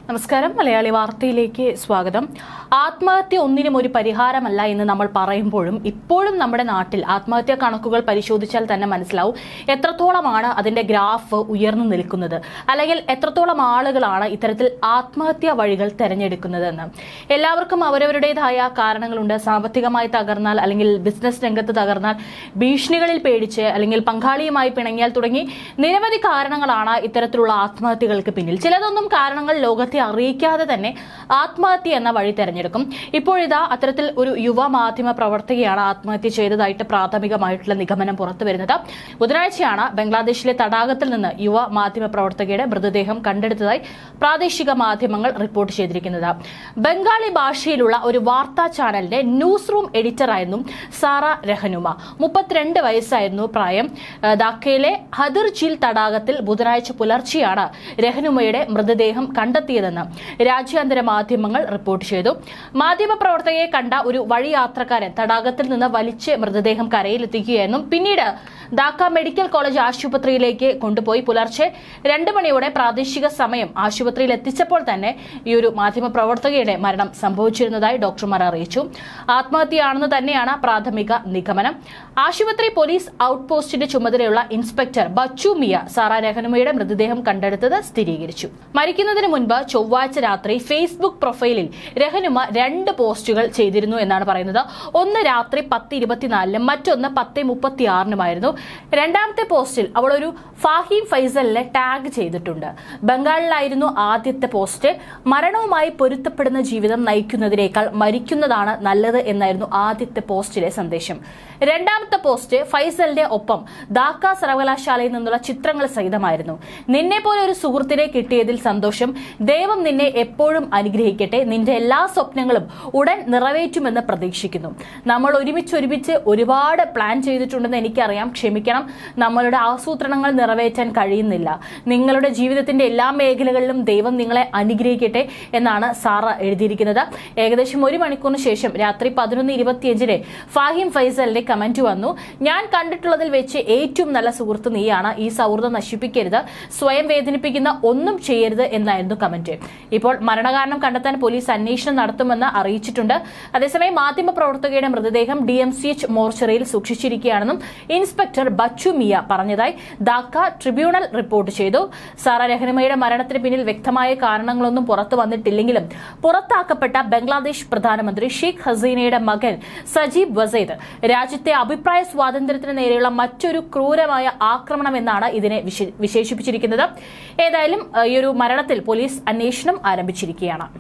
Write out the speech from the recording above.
നമസ്കാരം. മലയാളി വാർത്തയിലേക്ക് സ്വാഗതം. ആത്മഹത്യ ഒന്നിനും ഒരു പരിഹാരമല്ല എന്ന് നമ്മൾ പറയുമ്പോഴും ഇപ്പോഴും നമ്മുടെ നാട്ടിൽ ആത്മഹത്യാ കണക്കുകൾ പരിശോധിച്ചാൽ തന്നെ മനസ്സിലാവും എത്രത്തോളമാണ് അതിന്റെ ഗ്രാഫ് ഉയർന്നു നിൽക്കുന്നത്, അല്ലെങ്കിൽ എത്രത്തോളം ആളുകളാണ് ഇത്തരത്തിൽ ആത്മഹത്യാ വഴികൾ തെരഞ്ഞെടുക്കുന്നതെന്ന്. എല്ലാവർക്കും അവരവരുടേതായ കാരണങ്ങളുണ്ട്. സാമ്പത്തികമായി തകർന്നാൽ, അല്ലെങ്കിൽ ബിസിനസ് രംഗത്ത് തകർന്നാൽ, ഭീഷണികളിൽ പേടിച്ച്, അല്ലെങ്കിൽ പങ്കാളിയുമായി പിണങ്ങിയാൽ തുടങ്ങി നിരവധി കാരണങ്ങളാണ് ഇത്തരത്തിലുള്ള ആത്മഹത്യകൾക്ക് പിന്നിൽ. ചിലതൊന്നും കാരണങ്ങൾ ലോകത്തെ അറിയിക്കാതെ തന്നെ ആത്മഹത്യ എന്ന വഴി തെരഞ്ഞെടുക്കും. ഇപ്പോഴിതാ അത്തരത്തിൽ ഒരു യുവ മാധ്യമ പ്രവർത്തകയാണ് ആത്മഹത്യ ചെയ്തതായിട്ട് പ്രാഥമികമായിട്ടുള്ള നിഗമനം പുറത്തുവരുന്നത്. ബുധനാഴ്ചയാണ് ബംഗ്ലാദേശിലെ തടാകത്തിൽ നിന്ന് യുവ മാധ്യമ പ്രവർത്തകയുടെ മൃതദേഹം കണ്ടെടുത്തതായി പ്രാദേശിക മാധ്യമങ്ങൾ റിപ്പോർട്ട് ചെയ്തിരിക്കുന്നത്. ബംഗാളി ഭാഷയിലുള്ള ഒരു വാർത്താ ചാനലിന്റെ ന്യൂസ് റൂം എഡിറ്ററായിരുന്നു സാറ രഹനുമ. 32 വയസ്സായിരുന്നു പ്രായം. ധാക്കയിലെ ഹദിർജീൽ തടാകത്തിൽ ബുധനാഴ്ച പുലർച്ചെയാണ് രഹനുമയുടെ മൃതദേഹം കണ്ടെത്തിയതെന്ന് രാജ്യാന്തര മാധ്യമങ്ങൾ റിപ്പോർട്ട് ചെയ്തു. മാധ്യമപ്രവർത്തകയെ കണ്ട ഒരു വഴി യാത്രക്കാരൻ തടാകത്തിൽ നിന്ന് വലിച്ച് മൃതദേഹം കരയിലെത്തിക്കുകയായിരുന്നു. പിന്നീട് ധാക്ക മെഡിക്കൽ കോളേജ് ആശുപത്രിയിലേക്ക് കൊണ്ടുപോയി പുലർച്ചെ 2 മണിയോടെ പ്രാദേശിക സമയം ആശുപത്രിയിൽ എത്തിച്ചപ്പോൾ തന്നെ ഈ ഒരു മാധ്യമപ്രവർത്തകയുടെ മരണം സംഭവിച്ചിരുന്നതായി ഡോക്ടർമാർ അറിയിച്ചു. ആത്മഹത്യയാണെന്ന് തന്നെയാണ് പ്രാഥമിക നിഗമനം. ആശുപത്രി പോലീസ് ഔട്ട് പോസ്റ്റിന്റെ ചുമതലയുള്ള ഇൻസ്പെക്ടർ ബച്ചു മിയ സാറ രഹനുമയുടെ മൃതദേഹം കണ്ടെടുത്തത് സ്ഥിരീകരിച്ചു. മരിക്കുന്നതിന് മുൻപ് ചൊവ്വാഴ്ച രാത്രി ഫേസ്ബുക്ക് പ്രൊഫൈലിൽ രഹനുമ 2 പോസ്റ്റുകൾ ചെയ്തിരുന്നു എന്നാണ് പറയുന്നത്. ഒന്ന് രാത്രി 10:24-നും മറ്റൊന്ന് 10:36-നുമായിരുന്നു. രണ്ടാമത്തെ പോസ്റ്റിൽ അവൾ ഒരു ഫാഹിം ഫൈസലിനെ ടാഗ് ചെയ്തിട്ടുണ്ട്. ബംഗാളിലായിരുന്നു ആദ്യത്തെ പോസ്റ്റ്. മരണവുമായി പൊരുത്തപ്പെടുന്ന ജീവിതം നയിക്കുന്നതിനേക്കാൾ മരിക്കുന്നതാണ് നല്ലത് എന്നായിരുന്നു ആദ്യത്തെ പോസ്റ്റിലെ സന്ദേശം. രണ്ടാമത്തെ പോസ്റ്റ് ഫൈസലിന്റെ ഒപ്പം ധാക്ക സർവകലാശാലയിൽ നിന്നുള്ള ചിത്രങ്ങൾ സഹിതമായിരുന്നു. നിന്നെ പോലെ ഒരു സുഹൃത്തിനെ കിട്ടിയതിൽ സന്തോഷം. ദൈവം നിന്നെ എപ്പോഴും അനുഗ്രഹിക്കട്ടെ. നിന്റെ എല്ലാ സ്വപ്നങ്ങളും ഉടൻ നിറവേറ്റുമെന്ന് പ്രതീക്ഷിക്കുന്നു. നമ്മൾ ഒരുമിച്ച് ഒരുപാട് പ്ലാൻ ചെയ്തിട്ടുണ്ടെന്ന് എനിക്കറിയാം. ക്ഷമിക്കണം, നമ്മളുടെ ആസൂത്രണങ്ങൾ നിറവേറ്റാൻ കഴിയുന്നില്ല. നിങ്ങളുടെ ജീവിതത്തിന്റെ എല്ലാ മേഖലകളിലും ദൈവം നിങ്ങളെ അനുഗ്രഹിക്കട്ടെ എന്നാണ് സാറ എഴുതിയിരിക്കുന്നത്. ഏകദേശം 1 മണിക്കൂറിന് ശേഷം രാത്രി 11:25-ന് ഫാഹിം ഫൈസലിന്റെ കമന്റ് വന്നു. ഞാൻ കണ്ടിട്ടുള്ളതിൽ വെച്ച് ഏറ്റവും നല്ല സുഹൃത്ത് നീയാണ്. ഈ സൗഹൃദം നശിപ്പിക്കരുത്. സ്വയം വേദനിപ്പിക്കുന്ന ഒന്നും ചെയ്യരുത് എന്നായിരുന്നു കമന്റ്. ഇപ്പോൾ മരണകാരണം കണ്ടെത്താൻ പോലീസ് അന്വേഷണം നടത്തുമെന്ന് അറിയിച്ചിട്ടുണ്ട്. അതേസമയം മാധ്യമപ്രവർത്തകയുടെ മൃതദേഹം DMCH മോർച്ചറിയിൽ സൂക്ഷിച്ചിരിക്കുകയാണെന്നും ഇൻസ്പെക്ടർ ബച്ചു മിയ പറഞ്ഞതായി ധാക്ക ട്രിബ്യൂണൽ റിപ്പോർട്ട് ചെയ്തു. സാറ രഹനുമയുടെ മരണത്തിന് പിന്നിൽ വ്യക്തമായ കാരണങ്ങളൊന്നും പുറത്തു വന്നിട്ടില്ലെങ്കിലും പുറത്താക്കപ്പെട്ട ബംഗ്ലാദേശ് പ്രധാനമന്ത്രി ഷെയ്ഖ് ഹസീനയുടെ മകൻ സജീബ് വസീദ് രാജ്യത്തെ അഭിപ്രായ സ്വാതന്ത്ര്യത്തിന് നേരെയുള്ള മറ്റൊരു ക്രൂരമായ ആക്രമണം എന്നാണ് ഇതിനെ വിശേഷിപ്പിച്ചിരിക്കുന്നത്. ഏതായാലും ഈ ഒരു മരണത്തിൽ പോലീസ് അന്വേഷണം ആരംഭിച്ചിരിക്കുകയാണ്.